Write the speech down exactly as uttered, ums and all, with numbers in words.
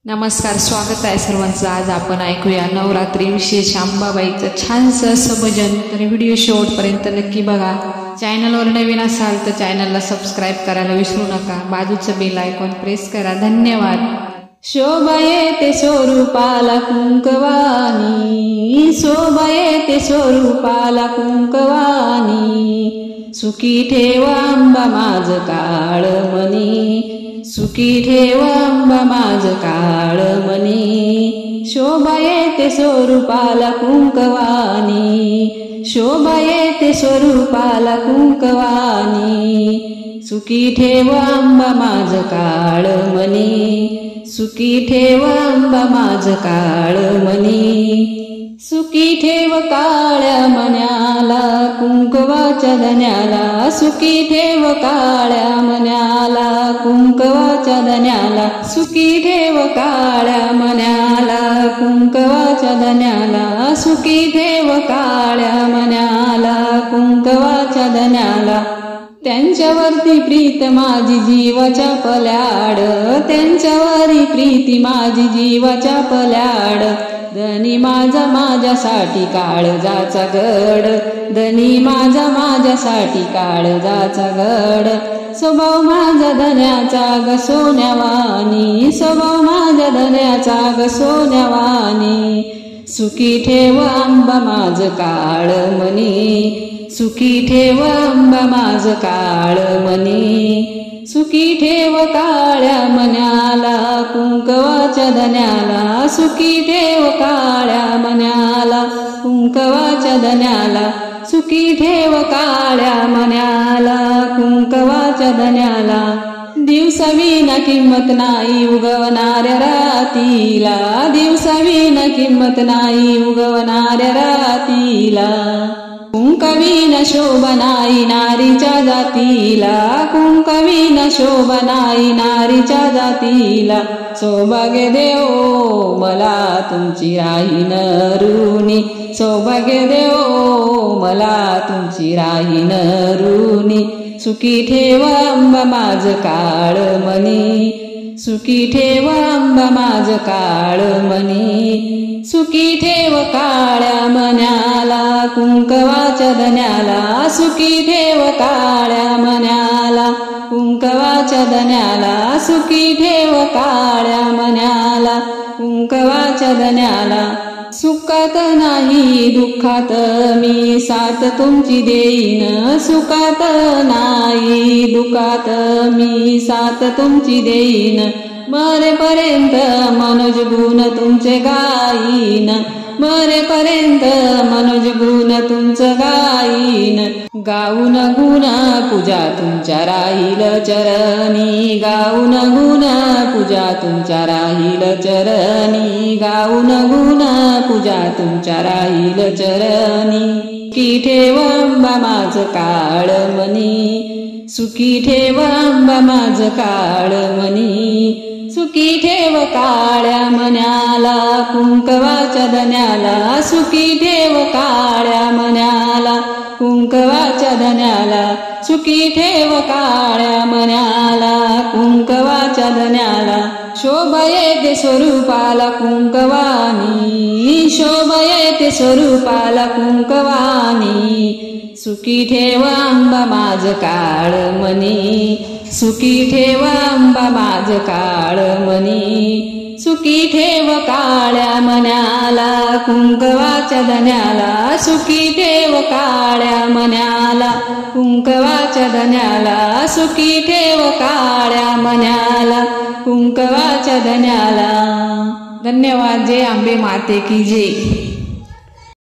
नमस्कार, स्वागत आहे सर्वांचं। आज आपण ऐकूया नवरात्री विशेष अंबाबाईचं छानसं असं भजन। तर व्हिडिओ शेवटपर्यंत नक्की बघा। चॅनलवर नवीन असाल तर चॅनलला सबस्क्राईब करायला विसरू नका। बाजूचं बेल आयकॉन प्रेस करा। धन्यवाद। शोभा येते स्वरूपाला कुंकवानी, शोभा येते स्वरूपाला कुंकवानी, सुखी ठेव अंबा माझ काळमणी, सुखी ठेव अंबा माझ काळमणी, शोभा येते स्वरूपाला कुंकवानी, शोभा येते स्वरूपाला कुंकवानी, सुखी ठेव अंबा माझ काळमणी, सुखी ठेव अंबा माझ काळमणी, सुखी ठेव काळ्या मन्याला कुंकवाच्या धन्याला, सुखी ठेव काळ्या मन्याला कुंकवाच्या धन्याला, सुखी ठेव काळ्या मन्याला कुंकवाच्या धन्याला, सुखी ठेव काळ्या मन्याला कुंकवाच्या धन्याला, त्यांच्यावरती प्रीत माझी जीवाच्या पल्याड, त्यांच्यावरी प्रीती माझी जीवाच्या पल्याड, धनी माझा माझ्यासाठी काळजाचा गड, धनी माझा माझ्यासाठी काळजाचा गड, स्वभाव माझा धन्याचा ग सोन्यावानी, स्वभाव माझा धन्याचा ग सोन्यावानी, सुखी ठेव अंबा माझ काळमणी, सुखी ठेव अंबा माझ काळमणी, सुखी ठेव काळ्या मन्याला कुंकवाच्या धन्याला, सुखी ठेव काळ्या मन्याला कुंकवाच्या धन्याला, सुखी ठेव काळ्या मन्याला कुंकवाच्या धन्याला, दिवसाविना किंमत नाही उगवणाऱ्या रातीला, दिवसाविना किंमत नाही उगवणाऱ्या रातीला, कुंकविना शोभा नाही नारीच्या जातीला, कुंकविना शोभा नाही नारीच्या जातीला, सौभाग्य देव मला तुमची राहीन ऋणी, सौभाग्य देव मला तुमची राहीन ऋणी, सुखी ठेव अंबा माझ काळमणी, सुखी ठेव अंबा माझ काळमणी, सुखी ठेव काळ्या मन्याला कुंकवाच्या धन्याला, सुखी ठेव काळ्या मन्याला कुंकवाच्या धन्याला, सुखी ठेव काळ्या मन्याला कुंकवाच्या धन्याला, सुखात नाही दुःखात मी साथ तुमची देईन, सुखात नाही दुःखात मी साथ तुमची देईन, मरेपर्यंत मनोज गुण तुमचे गाईन, मरेपर्यंत मनोज गुण तुमचं गाईन, गाऊन गुण पूजा तुमच्या राहील चरणी, गाऊन गुण पूजा तुमच्या राहील चरणी, गाऊन गुण पूजा तुमच्या राहील चरणी, सुखी ठेव अंबा माझ काळमणी, सुखी ठेव अंबा माझ काळमणी, सुखी ठेव काळ्या मन्याला कुंकवाच्या धन्याला, सुखी ठेव काळ्या मन्याला कुंकवाच्या धन्याला, सुखी ठेव काळ्या मन्याला कुंकवाच्या धन्याला, शोभा येते स्वरूपाला कुंकवानी, शोभा येते स्वरूपाला कुंकवानी, सुखी ठेव अंबा माझ काळमणी, सुखी ठेव अंबा माझ काळमणी, सुखी ठेव काळ्या मन्याला कुंकवाच्या धन्याला, सुखी ठेव काळ्या मन्याला कुंकवाच्या धन्याला, सुखी ठेव काळ्या मन्याला कुंकवाच्या धन्याला। धन्यवाद। जय अंबे माते की जय।